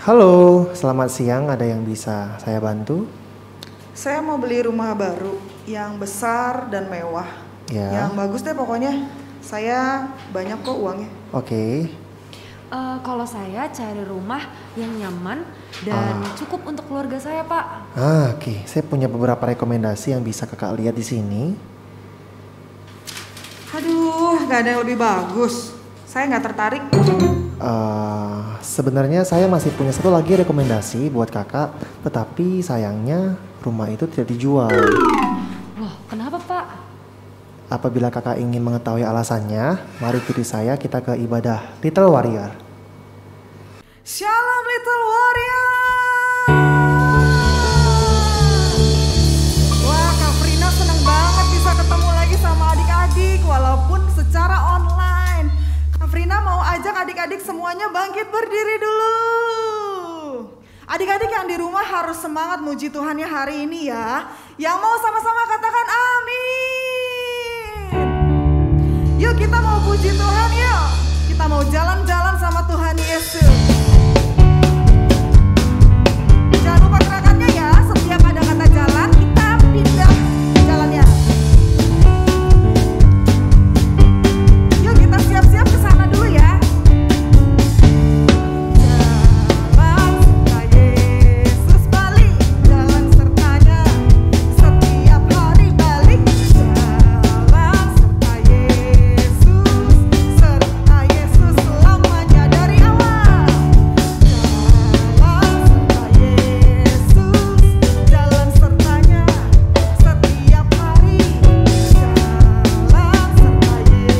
Halo, selamat siang. Ada yang bisa saya bantu? Saya mau beli rumah baru yang besar dan mewah. Ya. Yang bagus deh pokoknya. Saya banyak kok uangnya. Oke. Kalau saya cari rumah yang nyaman dan cukup untuk keluarga saya, Pak. Oke. Saya punya beberapa rekomendasi yang bisa kakak lihat di sini. Aduh, gak ada yang lebih bagus. Saya nggak tertarik. Sebenarnya saya masih punya satu lagi rekomendasi buat kakak, tetapi sayangnya rumah itu tidak dijual. Loh, kenapa, Pak? Apabila kakak ingin mengetahui alasannya, mari ikuti saya kita ke ibadah Little Warrior. Shalom Little Warrior. Wah, Kak Frina seneng banget bisa ketemu lagi sama adik-adik walaupun secara online. Kak Frina mau ajak adik-adik semuanya bangkit berdiri dulu. Adik-adik yang di rumah harus semangat muji Tuhannya hari ini ya. Yang mau sama-sama katakan amin. Yuk kita mau puji Tuhan yuk. Kita mau jalan-jalan sama Tuhan Yesus. Jangan lupa gerakannya ya. Setiap ada kata jalan kita pindah jalannya. Yuk kita siap-siap ke sana dulu ya. Jalan serta Yesus balik. Jalan sertanya setiap hari balik. Jalan serta Yesus selamanya dari awal. Jalan serta Yesus, jalan sertanya setiap hari. Jalan serta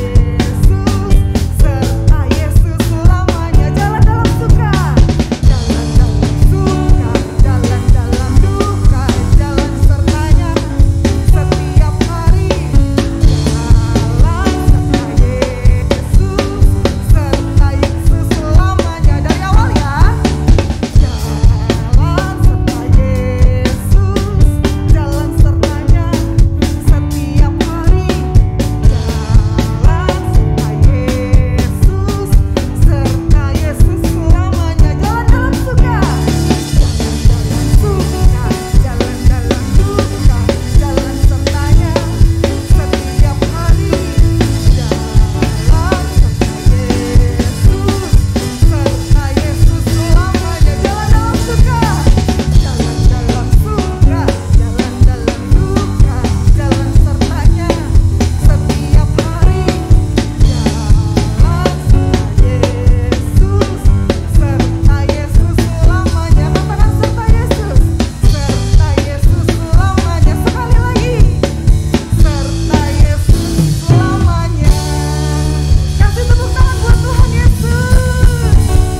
Yesus selamanya. Jalan dalam suka, jalan dalam suka, jalan dalam duka, jalan sertanya setiap hari. Jalan serta Yesus selamanya dari awal ya. Jalan serta Yesus, jalan sertanya setiap hari. Jalan serta Yesus selamanya. Jalan dalam suka, jalan dalam duka, jalan sertanya setiap hari. Jalan serta Yesus selamanya. Jalan dalam suka, jalan dalam suka, jalan dalam duka, jalan sertanya setiap hari. Jalan serta Yesus selamanya. Katakan serta Yesus selamanya. Sekali lagi, serta Yesus selamanya. Kasih tepuk tangan buat Tuhan Yesus.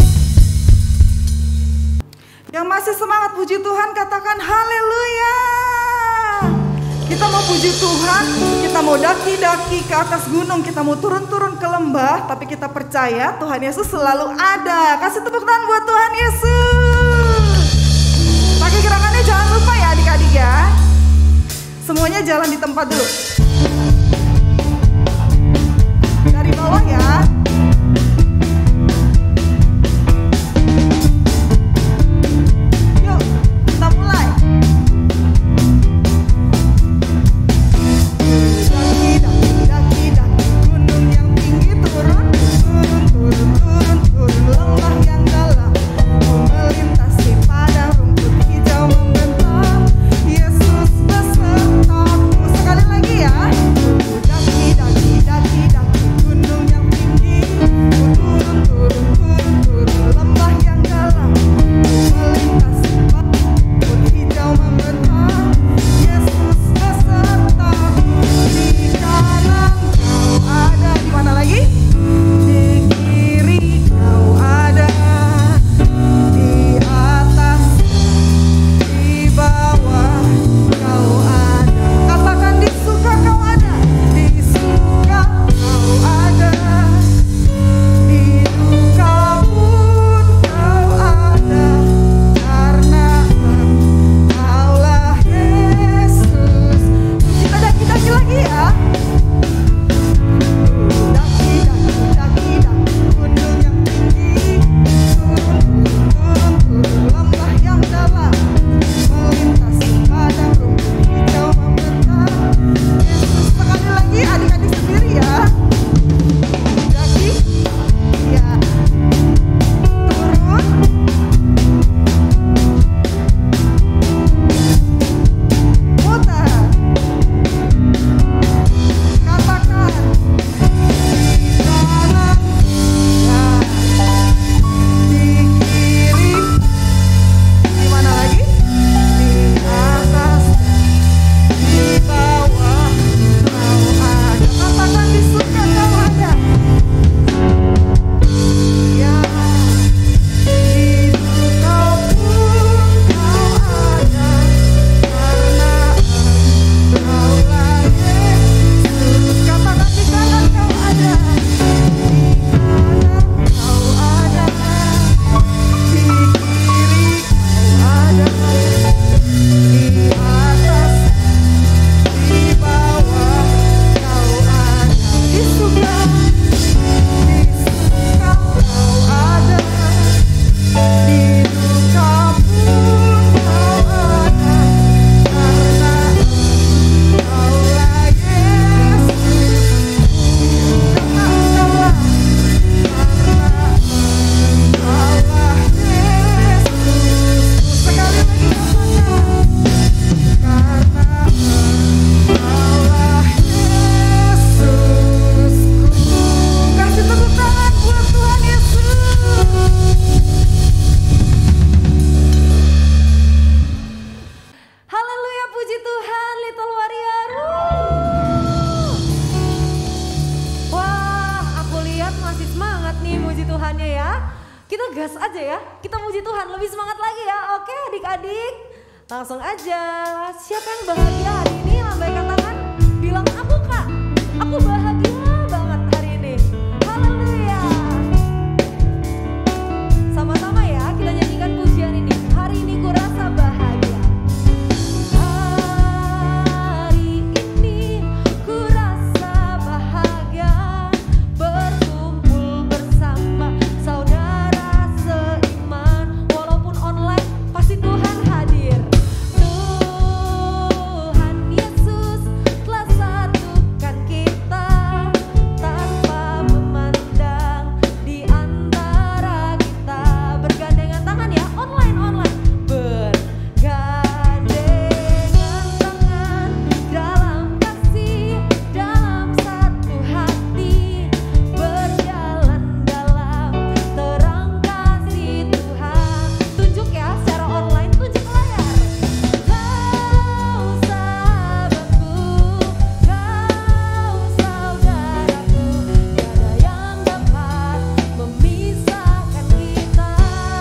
Yang masih semangat puji Tuhan katakan haleluya. Kita mau puji Tuhan, kita mau daki-daki ke atas gunung, kita mau turun-turun ke lembah, tapi kita percaya Tuhan Yesus selalu ada. Kasih tepuk tangan buat Tuhan Yesus. Pakai gerakannya jangan lupa ya adik-adik ya. Semuanya jalan di tempat dulu. Dari bawah ya. Yuk, kita mulai. Daki gunung yang tinggi, turun lembah yang dalam, melintasi padang rumput hijau membentang. Yesus besertaku. Sekali lagi ya. adik-adik? Langsung aja, siapa yang bahagia hari ini? Lambaikan tangan, bilang aku Kak, aku bahagia banget hari ini. Haleluya. Sama-sama ya, kita nyanyikan pujian ini. Hari ini ku rasa bahagia. Hari ini ku rasa bahagia, berkumpul bersama saudara seiman. Walaupun online, pasti Tuhan hadir. Tuhan Yesus telah satukan kita tanpa memandang di antara kita. Bergandengan tangan ya, online. Bergandengan tangan dalam kasih, dalam satu hati, berjalan dalam terang kasih Tuhan. Tunjuk ya secara online, tunjuk layar. Kau sahabatku, kau saudaraku, tiada yang dapat memisahkan kita.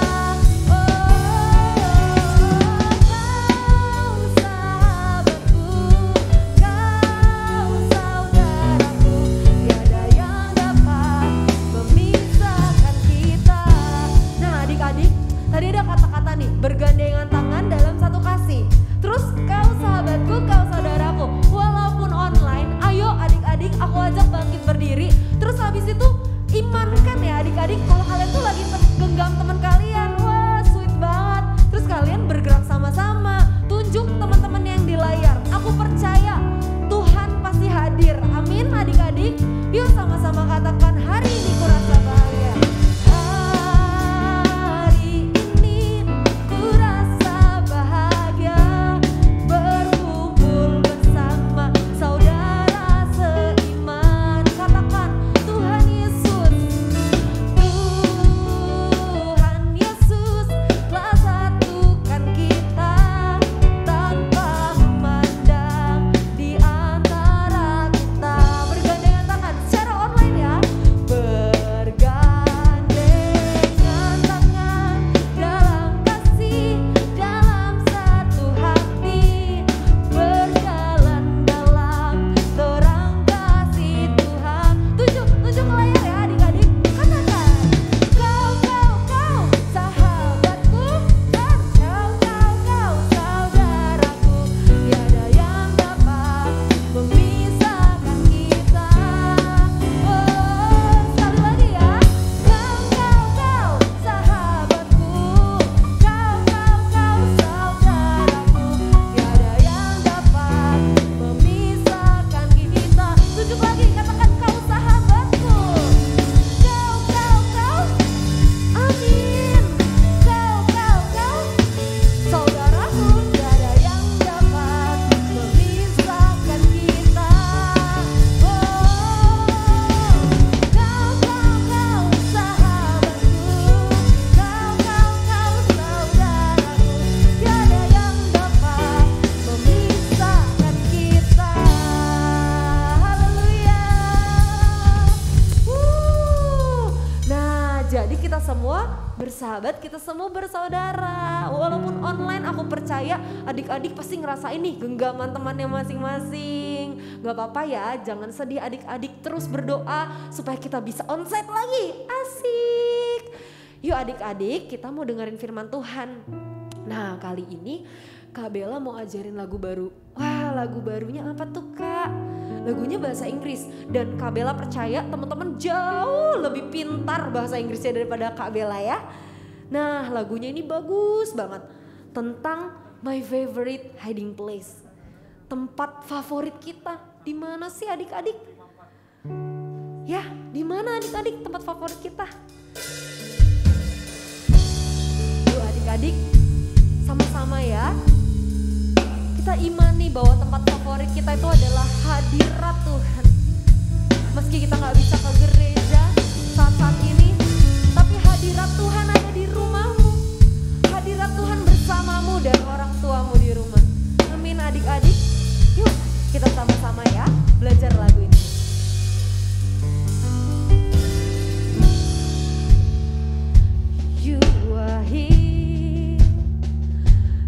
Nah adik-adik, tadi ada kata-kata nih, bergandengan tangan dalam satu kasih. Terus kau sahabatku, kau saudaraku, walaupun online, ayo adik-adik aku ajak bangkit berdiri. Terus habis itu imankan ya adik-adik, kalau kalian tuh lagi genggam teman kalian, wah sweet banget. Terus kalian bergerak sama-sama, tunjuk teman-teman yang di layar. Aku percaya Tuhan pasti hadir, amin adik-adik. Yuk sama-sama katakan, hari ini ku rasa bahagia. Hari ini ku rasa bahagia, berkumpul bersama saudara seiman. Katakan, Tuhan Yesus, Tuhan Yesus telah satukan kita tanpa memandang di antara kita. Bergandengan tangan secara online ya. Bergandengan tangan dalam kasih, dalam satu hati, berjalan dalam terang kasih Tuhan. Tunjuk layar ya adik-adik. Katakan, kau sahabatku, dan kau saudaraku, tiada yang dapat memisahkan kita. Oh, sekali lagi ya. Kau sahabatku, kau saudaraku, tiada yang dapat memisahkan kita. Tunjuk lagi, katakan kau sahabatku. Kau, amin. Kau, saudaraku, tiada yang dapat memisahkan kita. Oh, kau sahabatku, kau saudaraku, tiada yang dapat memisahkan kita. Haleluya. Nah, jadi kita semua bersahabat, kita semua bersaudara. Walaupun online, aku percaya adik-adik pasti ngerasain nih genggaman temannya masing-masing. Gak apa-apa ya, jangan sedih adik-adik, terus berdoa supaya kita bisa onsite lagi. Asik. Yuk adik-adik, kita mau dengerin firman Tuhan. Nah, kali ini Kak Bella mau ajarin lagu baru. Wah, lagu barunya apa tuh Kak? Lagunya bahasa Inggris, dan Kak Bella percaya teman-teman jauh lebih pintar bahasa Inggrisnya daripada Kak Bella ya. Nah, lagunya ini bagus banget, tentang my favorite hiding place. Tempat favorit kita. Di mana sih adik-adik? Ya, di mana adik-adik tempat favorit kita? Yuk adik-adik, sama-sama ya. Kita imani bahwa tempat favorit kita itu adalah hadirat Tuhan. Meski kita gak bisa ke gereja saat-saat ini, tapi hadirat Tuhan ada di rumahmu. Hadirat Tuhan bersamamu dan orang tuamu di rumah. Amin adik-adik. Yuk kita sama-sama ya belajar lagu ini. You are here,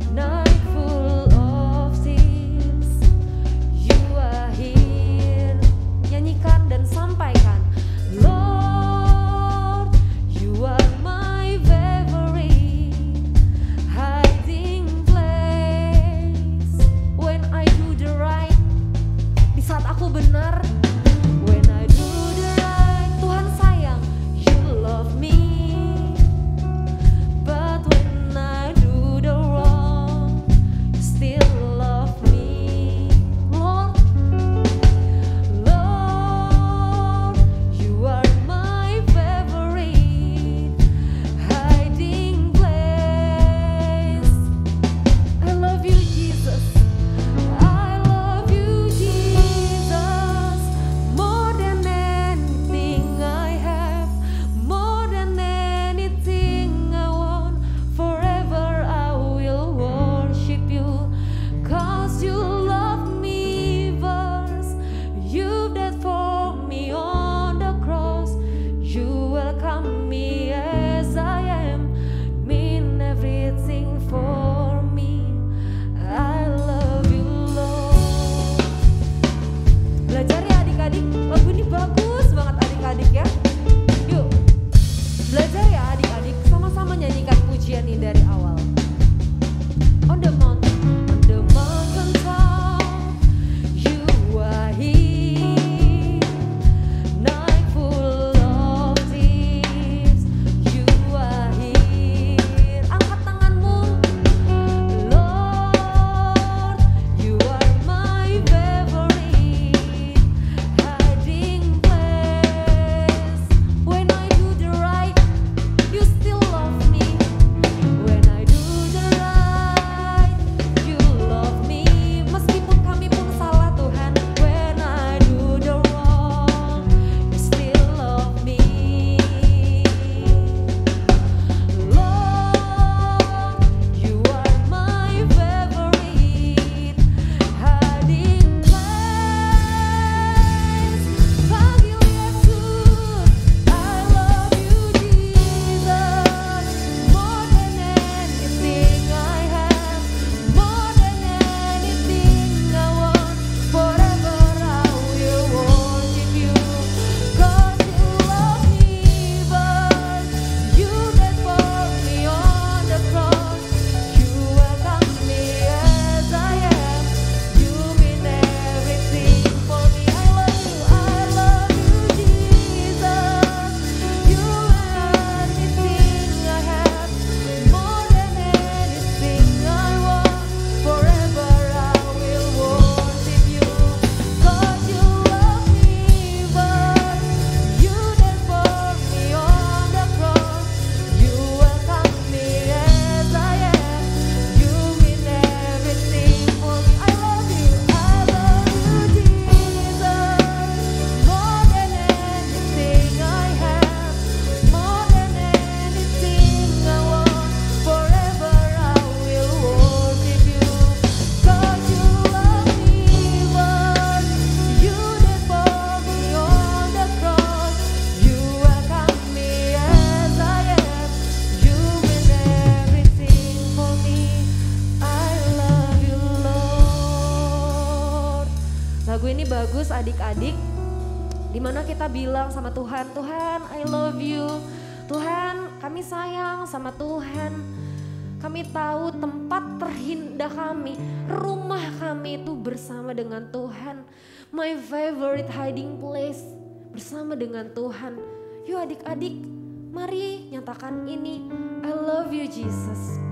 ini bagus adik-adik, dimana kita bilang sama Tuhan, Tuhan I love you, Tuhan kami sayang sama Tuhan. Kami tahu tempat terindah kami, rumah kami itu bersama dengan Tuhan. My favorite hiding place bersama dengan Tuhan. Yuk adik-adik, mari nyatakan ini. I love you Jesus.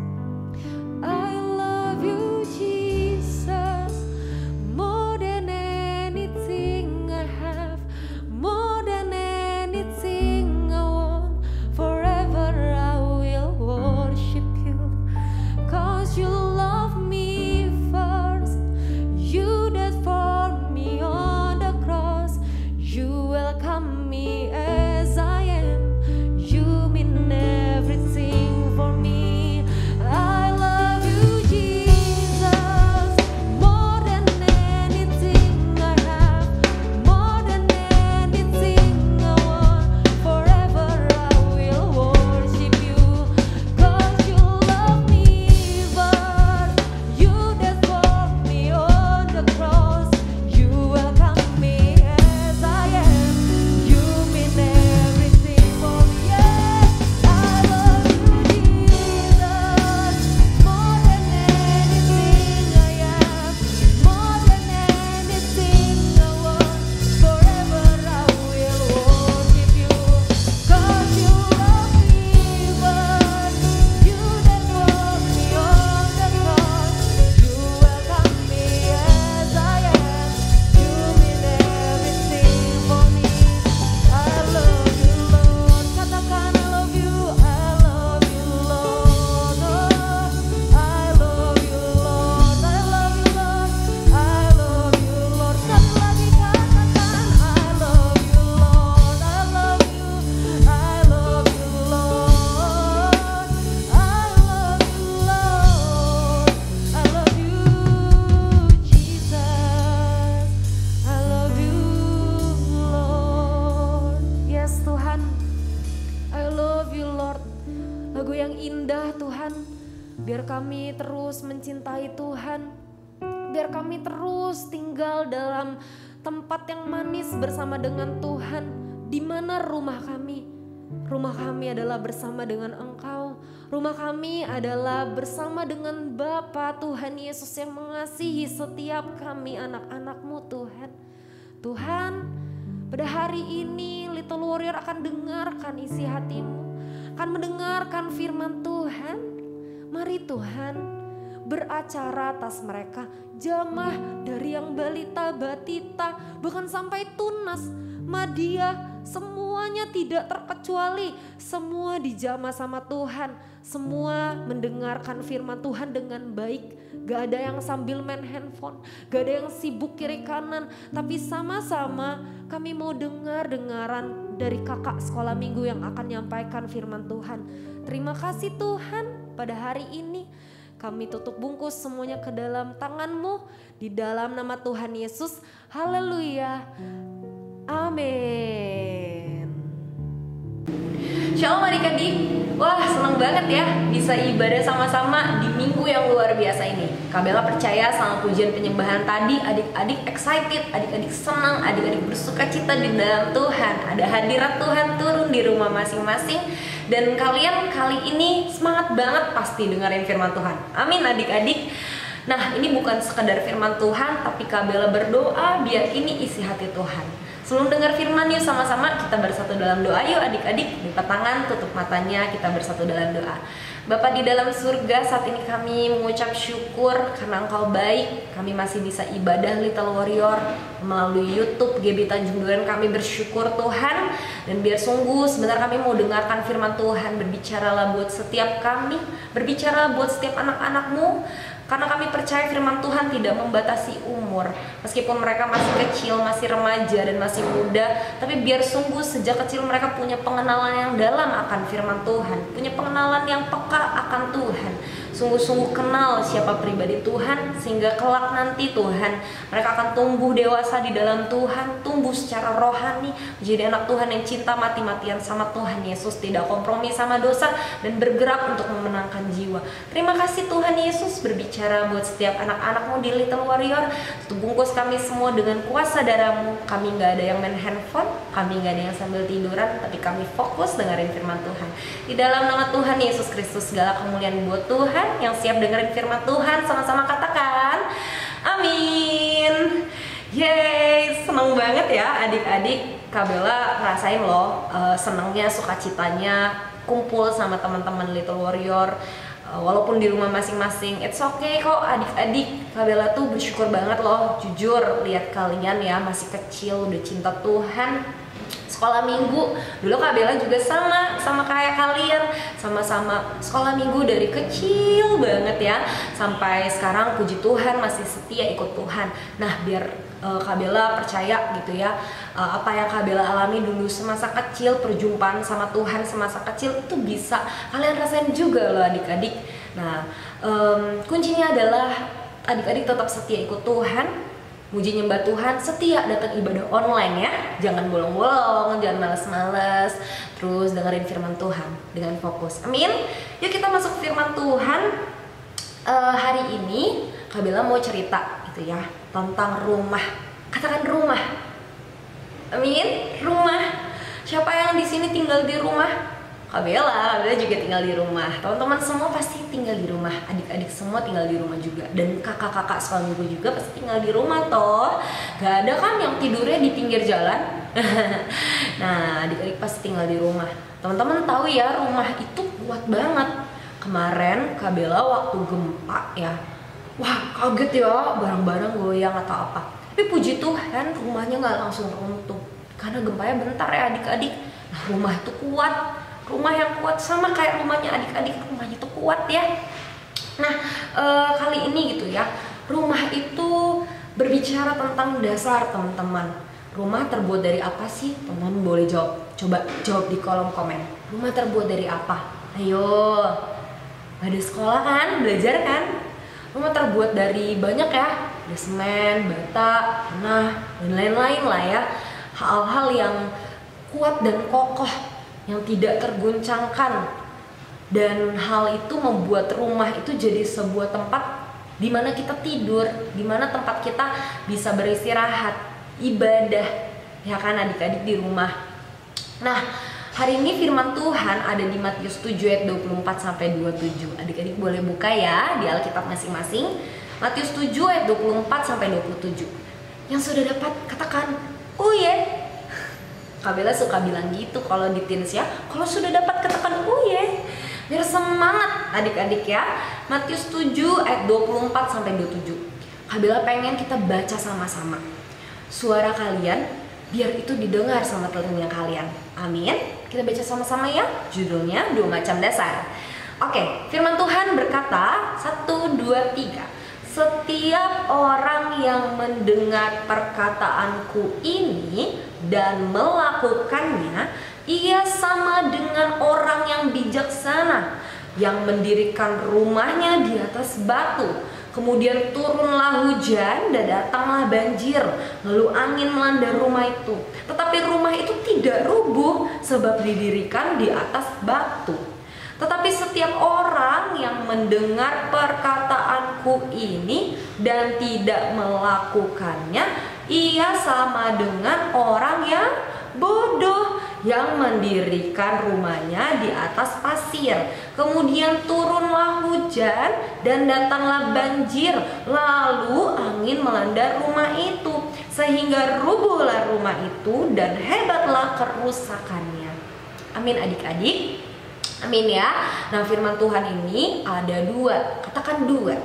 I love you Jesus. More than anything I have, more than anything I want. Forever I will worship you. 'Cause you love me first. You died for me on the cross. You welcome me as I am. You mean everything for me. I love you Jesus. More than anything I have, more than anything I want. Forever I will worship you. 'Cause you love me first. You died for me on the cross. You welcome me as I am. You mean everything for me. Yes, I love you Jesus. More than anything I have, more than anything I want. Forever I will worship you. 'Cause you love me first. You died for me on the cross. You welcome me as I am. You mean everything for me. I love you Lord. Katakan I love you. I love you Lord. Oh, I love you Lord. I love you Lord. I love you Lord. Sekali lagi katakan I love you Lord. I love you. I love you Lord. I love you Lord. I love you Jesus. I love you Lord. Yes Tuhan, I love you Lord. Lagu yang indah Tuhan. Biar kami terus mencintai Tuhan. Biar kami terus tinggal dalam tempat yang manis bersama dengan Tuhan. Di mana rumah kami? Rumah kami adalah bersama dengan Engkau. Rumah kami adalah bersama dengan Bapa Tuhan Yesus yang mengasihi setiap kami anak-anak-Mu Tuhan. Tuhan, pada hari ini Little Warrior akan dengarkan isi hati-Mu, akan mendengarkan firman Tuhan. Mari Tuhan, beracara atas mereka, jamah dari yang balita, batita, bahkan sampai tunas, Madia, semuanya tidak terkecuali, semua dijamah sama Tuhan, semua mendengarkan firman Tuhan dengan baik. Gak ada yang sambil main handphone, gak ada yang sibuk kiri kanan, tapi sama-sama kami mau dengaran dari kakak sekolah minggu yang akan menyampaikan firman Tuhan. Terima kasih Tuhan, pada hari ini kami tutup bungkus semuanya ke dalam tangan-Mu, di dalam nama Tuhan Yesus. Haleluya. Amin. Shalom adik-adik. Wah, senang banget ya bisa ibadah sama-sama di minggu yang luar biasa ini. Kak Bella percaya sama pujian penyembahan tadi, adik-adik excited, adik-adik senang, adik-adik bersuka cita di dalam Tuhan. Ada hadirat Tuhan turun di rumah masing-masing. Dan kalian kali ini semangat banget pasti dengerin firman Tuhan. Amin adik-adik. Nah, ini bukan sekedar firman Tuhan, tapi Kak Bella berdoa biar ini isi hati Tuhan. Sebelum dengar firman, yuk sama-sama kita bersatu dalam doa. Yuk adik-adik, lipat tangan, tutup matanya, kita bersatu dalam doa. Bapa di dalam surga, saat ini kami mengucap syukur karena Engkau baik. Kami masih bisa ibadah Little Warrior melalui YouTube GB Tanjung Duren. Kami bersyukur Tuhan, dan biar sungguh sebentar kami mau dengarkan firman Tuhan. Berbicaralah buat setiap kami, berbicara buat setiap anak-anak-Mu. Karena kami percaya firman Tuhan tidak membatasi umur. Meskipun mereka masih kecil, masih remaja, dan masih muda, tapi biar sungguh sejak kecil mereka punya pengenalan yang dalam akan firman Tuhan, punya pengenalan yang peka akan Tuhan. sungguh-sungguh kenal siapa pribadi Tuhan, sehingga kelak nanti Tuhan mereka akan tumbuh dewasa di dalam Tuhan, tumbuh secara rohani, menjadi anak Tuhan yang cinta mati-matian sama Tuhan Yesus, tidak kompromi sama dosa, dan bergerak untuk memenangkan jiwa. Terima kasih Tuhan Yesus berbicara buat setiap anak-anakmu di Little Warrior. Bungkus kami semua dengan kuasa darah-Mu. Kami gak ada yang main handphone, kami gak ada yang sambil tiduran, tapi kami fokus dengerin firman Tuhan. Di dalam nama Tuhan Yesus Kristus, segala kemuliaan buat Tuhan. Yang siap dengerin firman Tuhan sama-sama katakan amin. Yeay, seneng banget ya adik-adik. Kak Bella ngerasain loh senengnya, sukacitanya kumpul sama teman-teman Little Warrior. Walaupun di rumah masing-masing, it's okay kok adik-adik. Kak Bella tuh bersyukur banget loh, jujur lihat kalian ya masih kecil udah cinta Tuhan. Sekolah minggu dulu Kak Bella juga sama kayak kalian, sama-sama sekolah minggu dari kecil banget ya sampai sekarang, puji Tuhan masih setia ikut Tuhan. Nah biar Kak Bella percaya gitu ya, apa yang Kak Bella alami dulu semasa kecil, perjumpaan sama Tuhan semasa kecil itu bisa kalian rasain juga loh adik-adik. Nah kuncinya adalah adik-adik tetap setia ikut Tuhan, muji nyembah Tuhan, setia datang ibadah online ya. Jangan bolong-bolong, jangan males-males, terus dengerin firman Tuhan dengan fokus. Amin. Yuk kita masuk firman Tuhan. Hari ini Kak Bella mau cerita gitu ya tentang rumah. Katakan rumah. Amin. Rumah. Siapa yang di sini tinggal di rumah? Kak Bella juga tinggal di rumah. Teman-teman semua pasti tinggal di rumah. Adik-adik semua tinggal di rumah juga. Dan kakak-kakak sekolah minggu juga pasti tinggal di rumah toh. Gak ada kan yang tidurnya di pinggir jalan. Nah adik-adik pasti tinggal di rumah. Teman-teman tahu ya rumah itu kuat banget. Kemarin Kak Bella waktu gempa ya, wah kaget ya, barang-barang goyang atau apa. Tapi puji Tuhan rumahnya gak langsung runtuh, karena gempanya bentar ya adik-adik. Nah rumah itu kuat. Rumah yang kuat sama kayak rumahnya adik-adik, rumahnya tuh kuat ya. Nah kali ini gitu ya, rumah itu berbicara tentang dasar teman-teman. Rumah terbuat dari apa sih? Teman-teman boleh jawab, coba jawab di kolom komen. Rumah terbuat dari apa? Ayo, ada sekolah kan, belajar kan? Rumah terbuat dari banyak ya, ada semen, bata, tanah, dan lain-lain lah ya. Hal-hal yang kuat dan kokoh, yang tidak terguncangkan, dan hal itu membuat rumah itu jadi sebuah tempat di mana kita tidur, di mana tempat kita bisa beristirahat, ibadah, ya kan adik-adik di rumah. Nah, hari ini firman Tuhan ada di Matius 7 ayat 24 sampai 27. Adik-adik boleh buka ya di Alkitab masing-masing. Matius 7 ayat 24 sampai 27. Yang sudah dapat katakan, "Oh ya." Kak Bella suka bilang gitu kalau di teens ya, kalau sudah dapat katakan uye, biar semangat adik-adik ya. Matius 7 ayat 24 sampai 27. Kak Bella pengen kita baca sama-sama. Suara kalian biar itu didengar sama telinga kalian. Amin. Kita baca sama-sama ya. Judulnya 2 macam dasar. Oke, firman Tuhan berkata 1, 2, 3. Setiap orang yang mendengar perkataanku ini dan melakukannya, ia sama dengan orang yang bijaksana yang mendirikan rumahnya di atas batu. Kemudian turunlah hujan dan datanglah banjir, lalu angin melanda rumah itu. Tetapi rumah itu tidak rubuh sebab didirikan di atas batu. Tetapi setiap orang yang mendengar perkataanku ini dan tidak melakukannya, ia sama dengan orang yang bodoh yang mendirikan rumahnya di atas pasir. Kemudian turunlah hujan dan datanglah banjir, lalu angin melanda rumah itu, sehingga rubuhlah rumah itu dan hebatlah kerusakannya. Amin adik-adik. Amin ya. Nah firman Tuhan ini ada 2. Katakan 2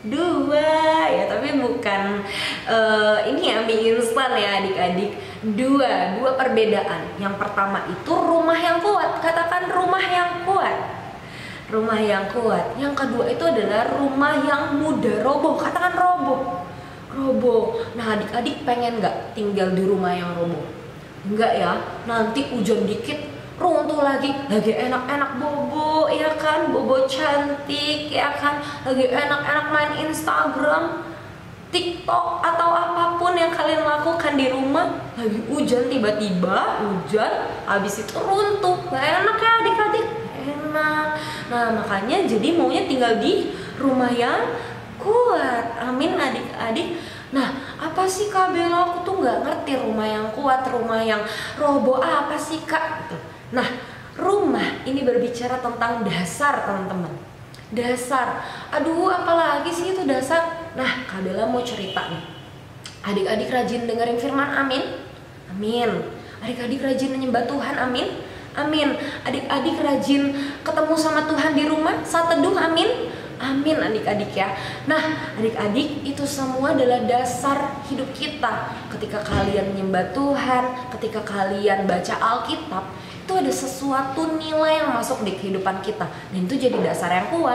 ya, tapi bukan ini ya mie instan ya adik-adik. 2 perbedaan. Yang pertama itu rumah yang kuat. Katakan rumah yang kuat. Rumah yang kuat. Yang kedua itu adalah rumah yang mudah roboh. Katakan roboh. Nah adik-adik pengen gak tinggal di rumah yang roboh? Enggak ya. Nanti hujan dikit runtuh lagi enak-enak bobo ya kan, bobo cantik ya kan, lagi enak-enak main Instagram, TikTok atau apapun yang kalian lakukan di rumah, lagi hujan tiba-tiba hujan, habis itu runtuh, gak enak ya adik-adik, enak. Nah makanya jadi maunya tinggal di rumah yang kuat, amin adik-adik. Nah apa sih Kak Bella, aku tuh nggak ngerti rumah yang kuat, rumah yang roboh apa sih Kak? Nah rumah ini berbicara tentang dasar teman-teman, dasar. Aduh apalagi sih itu dasar. Nah Kak Bella mau cerita nih, adik-adik rajin dengerin firman, amin, amin. Adik-adik rajin menyembah Tuhan, amin, amin. Adik-adik rajin ketemu sama Tuhan di rumah saat teduh, amin, amin adik-adik ya. Nah adik-adik itu semua adalah dasar hidup kita. Ketika kalian menyembah Tuhan, ketika kalian baca Alkitab, itu ada sesuatu nilai yang masuk di kehidupan kita, dan itu jadi dasar yang kuat.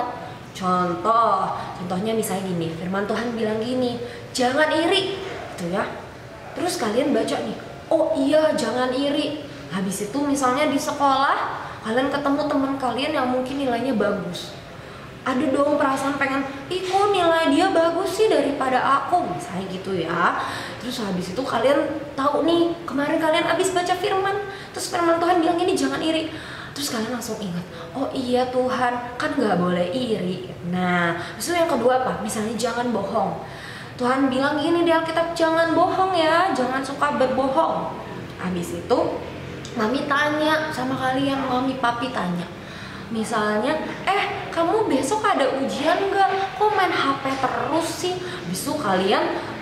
Contohnya misalnya gini, firman Tuhan bilang gini, jangan iri, gitu ya. Terus kalian baca nih, oh iya jangan iri. Habis itu misalnya di sekolah, kalian ketemu teman kalian yang mungkin nilainya bagus. Ada dong perasaan pengen, ih kok nilai dia bagus sih daripada aku, misalnya gitu ya. Terus habis itu kalian tahu nih, kemarin kalian habis baca firman, terus firman Tuhan bilang ini jangan iri. Terus kalian langsung ingat, oh iya Tuhan kan gak boleh iri. Nah itu yang kedua apa? Misalnya jangan bohong. Tuhan bilang gini di Alkitab, jangan bohong ya, jangan suka berbohong. Habis itu mami tanya sama kalian, mami papi tanya, misalnya, kamu besok ada ujian nggak? Kok main HP terus sih? Habis itu kalian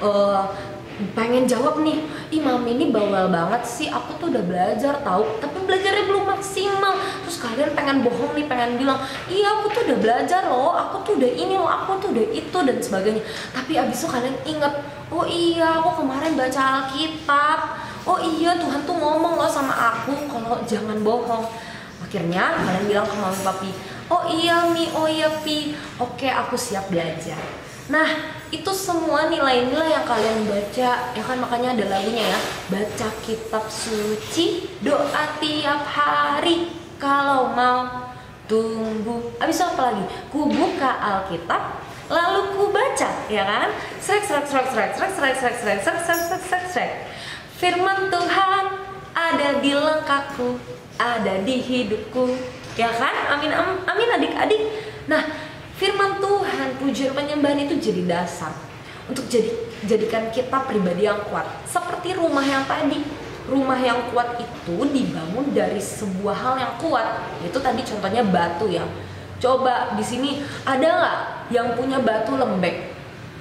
pengen jawab nih, ih mami ini bawel banget sih, aku tuh udah belajar tahu, tapi belajarnya belum maksimal. Terus kalian pengen bohong nih, pengen bilang, iya aku tuh udah belajar loh, aku tuh udah ini loh, aku tuh udah itu dan sebagainya. Tapi abis itu kalian inget, oh iya aku kemarin baca Alkitab, oh iya Tuhan tuh ngomong loh sama aku kalau jangan bohong. Akhirnya kalian bilang ke mami papi, oh iya mi, oh iya pi, oke aku siap belajar. Nah itu semua nilai-nilai yang kalian baca, ya kan, makanya ada lagunya ya, baca kitab suci, doa tiap hari, kalau mau tumbuh. Abis itu apa lagi? Ku buka Alkitab, lalu ku baca, ya kan? Srek. Firman Tuhan ada di lengkapku, ada di hidupku, ya kan? Amin, amin adik-adik. Nah firman Tuhan, pujian penyembahan itu jadi dasar untuk jadikan kita pribadi yang kuat. Seperti rumah yang tadi, rumah yang kuat itu dibangun dari sebuah hal yang kuat. Itu tadi contohnya batu ya. Coba di sini ada nggak yang punya batu lembek?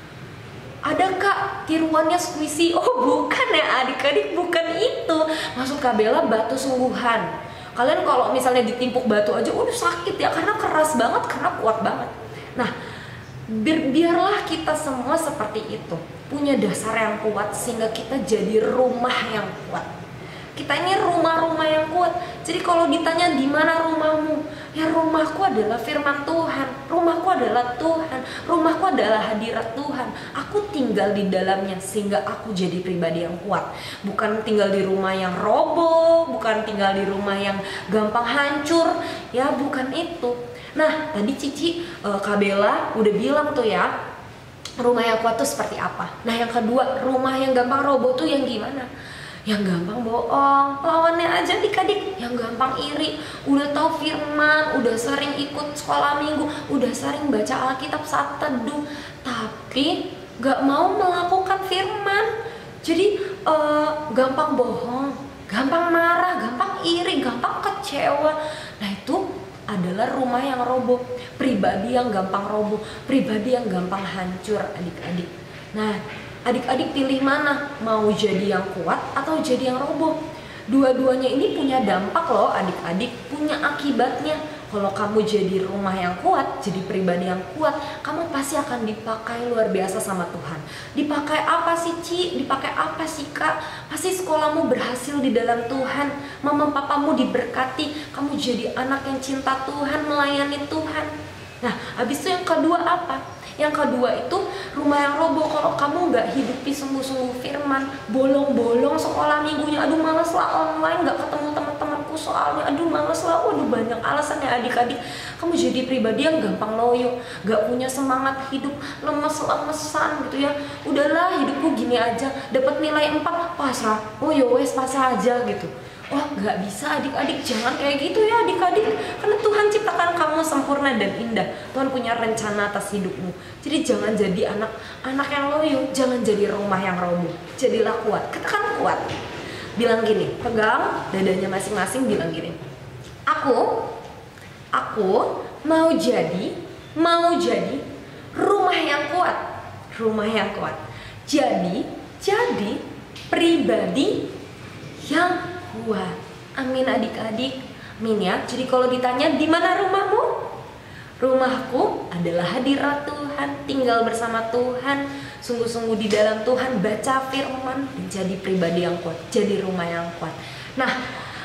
Ada Kak, tiruannya squishy. Oh bukan ya adik-adik, bukan itu. Maksud Kak Bella batu sungguhan. Kalian kalau misalnya ditimpuk batu aja udah sakit ya, karena keras banget, karena kuat banget. Nah biarlah kita semua seperti itu, punya dasar yang kuat sehingga kita jadi rumah yang kuat. Kita ini rumah-rumah yang kuat. Jadi kalau ditanya di mana rumahmu, ya rumahku adalah firman Tuhan, rumahku adalah Tuhan, rumahku adalah hadirat Tuhan. Aku tinggal di dalamnya sehingga aku jadi pribadi yang kuat. Bukan tinggal di rumah yang roboh, bukan tinggal di rumah yang gampang hancur, ya bukan itu. Nah tadi Cici, Kak Bella udah bilang tuh ya, rumah yang kuat tuh seperti apa. Nah yang kedua, rumah yang gampang roboh tuh yang gimana? Yang gampang bohong, lawannya aja adik-adik, yang gampang iri, udah tahu firman, udah sering ikut sekolah minggu, udah sering baca Alkitab saat teduh, tapi gak mau melakukan firman. Jadi gampang bohong, gampang marah, gampang iri, gampang kecewa. Nah itu adalah rumah yang roboh, pribadi yang gampang roboh, pribadi yang gampang hancur adik-adik. Nah adik-adik pilih mana? Mau jadi yang kuat atau jadi yang roboh? Dua-duanya ini punya dampak loh adik-adik, punya akibatnya. Kalau kamu jadi rumah yang kuat, jadi pribadi yang kuat, kamu pasti akan dipakai luar biasa sama Tuhan. Dipakai apa sih Ci? Dipakai apa sih Kak? Pasti sekolahmu berhasil di dalam Tuhan, mama papamu diberkati, kamu jadi anak yang cinta Tuhan, melayani Tuhan. Nah habis itu yang kedua apa? Yang kedua itu rumah yang roboh. Kalau kamu nggak hidupi sungguh-sungguh firman, bolong-bolong sekolah minggunya, aduh males lah online, nggak ketemu teman-temanku aku soalnya, aduh males lah, waduh banyak alasan ya adik-adik. Kamu jadi pribadi yang gampang loyo, gak punya semangat hidup, lemes-lemesan gitu ya. Udahlah hidupku gini aja, dapat nilai 4, pasrah, oh yowes pasrah aja gitu. Wah gak bisa adik-adik, jangan kayak gitu ya adik-adik. Karena Tuhan ciptakan kamu sempurna dan indah. Tuhan punya rencana atas hidupmu. Jadi jangan jadi anak yang loyo, jangan jadi rumah yang roboh. Jadilah kuat, katakan kuat. Bilang gini, pegang dadanya masing-masing, bilang gini, aku mau jadi rumah yang kuat. Jadi pribadi yang kuat. Amin adik-adik. Amin ya. Jadi kalau ditanya di mana rumahmu? Rumahku adalah hadirat Tuhan, tinggal bersama Tuhan, sungguh-sungguh di dalam Tuhan, baca firman, menjadi pribadi yang kuat, jadi rumah yang kuat. Nah,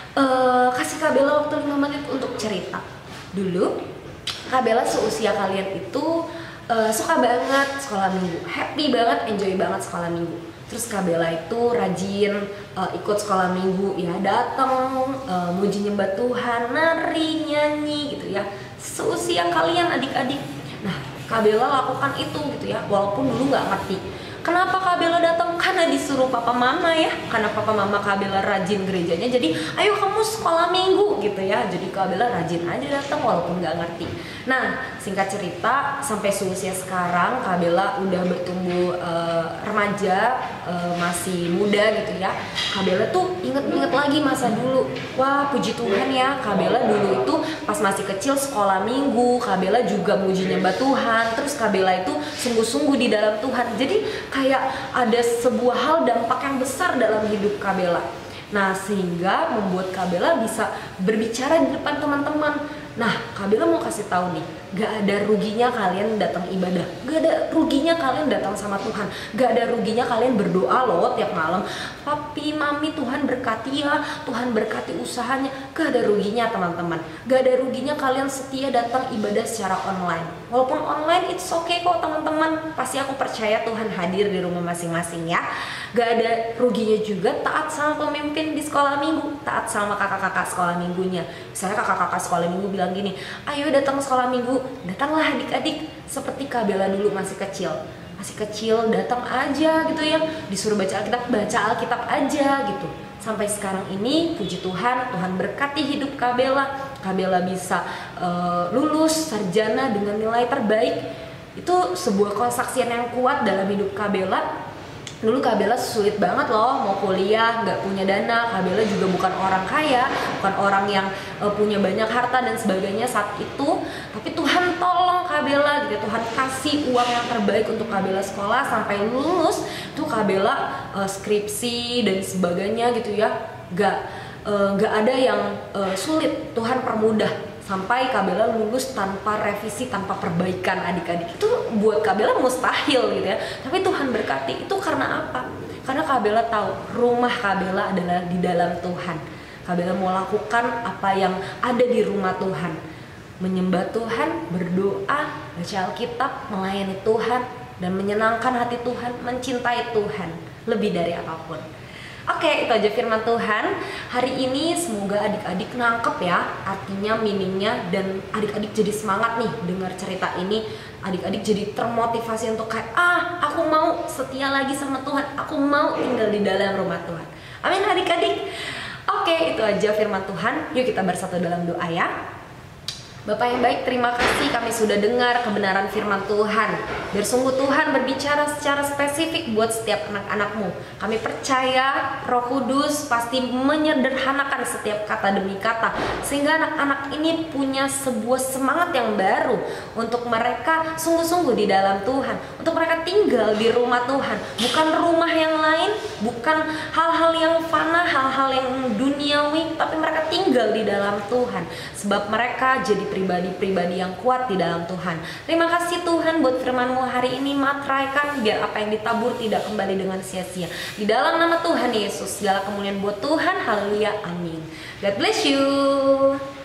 kasih Kak Bella waktu 5 menit untuk cerita. Dulu Kak Bella seusia kalian itu suka banget sekolah minggu, happy banget, enjoy banget sekolah minggu. Terus Kak Bella itu rajin ikut sekolah minggu ya, datang muji nyembah Tuhan, nari, nyanyi gitu ya. Seusia kalian adik-adik. Nah, Kak Bella lakukan itu gitu ya, walaupun dulu nggak ngerti. Kenapa Kak Bella datang? Karena disuruh papa mama ya. Karena papa mama Kak Bella rajin gerejanya, jadi ayo kamu sekolah minggu gitu ya. Jadi Kak Bella rajin aja datang walaupun nggak ngerti. Nah, singkat cerita sampai seusia sekarang Kak Bella udah bertumbuh remaja, masih muda gitu ya. Kak Bella tuh inget-inget lagi masa dulu. Wah puji Tuhan ya, Kak Bella dulu itu pas masih kecil sekolah minggu, Kak Bella juga muji nyembah Tuhan. Terus Kak Bella itu sungguh-sungguh di dalam Tuhan. Jadi kayak ada sebuah hal dampak yang besar dalam hidup Kak Bella. Nah, sehingga membuat Kak Bella bisa berbicara di depan teman-teman. Nah, Kak Bella mau kasih tahu nih, gak ada ruginya kalian datang ibadah, gak ada ruginya kalian datang sama Tuhan, gak ada ruginya kalian berdoa loh tiap malam. Papi, mami, Tuhan berkati ya, Tuhan berkati usahanya. Gak ada ruginya teman-teman, gak ada ruginya kalian setia datang ibadah secara online. Walaupun online it's okay kok teman-teman, pasti aku percaya Tuhan hadir di rumah masing-masing ya. Gak ada ruginya juga taat sama pemimpin di sekolah minggu, taat sama kakak-kakak sekolah minggunya. Misalnya kakak-kakak sekolah minggu bilang gini, ayo datang sekolah minggu, datanglah adik-adik. Seperti Kak Bella dulu masih kecil datang aja gitu ya, disuruh baca Alkitab aja gitu. Sampai sekarang ini puji Tuhan, Tuhan berkati hidup Kak Bella. Kak Bella bisa lulus sarjana dengan nilai terbaik. Itu sebuah kesaksian yang kuat dalam hidup Kak Bella. Dulu Kak Bella sulit banget loh mau kuliah, nggak punya dana. Kak Bella juga bukan orang kaya, bukan orang yang punya banyak harta dan sebagainya saat itu. Tapi Tuhan tolong Kak Bella gitu, Tuhan kasih uang yang terbaik untuk Kak Bella sekolah sampai lulus. Itu Kak Bella skripsi dan sebagainya gitu ya, nggak ada yang sulit, Tuhan permudah. Sampai Kak Bella lulus tanpa revisi, tanpa perbaikan adik-adik. Itu buat Kak Bella mustahil gitu ya. Tapi Tuhan berkati. Itu karena apa? Karena Kak Bella tahu rumah Kak Bella adalah di dalam Tuhan. Kak Bella mau lakukan apa yang ada di rumah Tuhan. Menyembah Tuhan, berdoa, baca Alkitab, melayani Tuhan, dan menyenangkan hati Tuhan, mencintai Tuhan lebih dari apapun. Oke, itu aja firman Tuhan hari ini. Semoga adik-adik nangkep ya artinya, meaningnya, dan adik-adik jadi semangat nih dengar cerita ini. Adik-adik jadi termotivasi untuk kayak, aku mau setia lagi sama Tuhan, aku mau tinggal di dalam rumah Tuhan. Amin adik-adik. Oke, itu aja firman Tuhan. Yuk kita bersatu dalam doa ya. Bapak yang baik, terima kasih kami sudah dengar kebenaran firman Tuhan. Biar sungguh Tuhan berbicara secara spesifik buat setiap anak-anak-Mu. Kami percaya Roh Kudus pasti menyederhanakan setiap kata demi kata, sehingga anak-anak ini punya sebuah semangat yang baru untuk mereka sungguh-sungguh di dalam Tuhan, untuk mereka tinggal di rumah Tuhan, bukan rumah yang lain, bukan hal-hal yang fana, hal-hal yang duniawi, tapi mereka tinggal di dalam Tuhan, sebab mereka jadi pribadi-pribadi yang kuat di dalam Tuhan. Terima kasih Tuhan buat firman-Mu hari ini, materaikan biar apa yang ditabur tidak kembali dengan sia-sia. Di dalam nama Tuhan Yesus, segala kemuliaan buat Tuhan. Haleluya, amin. God bless you.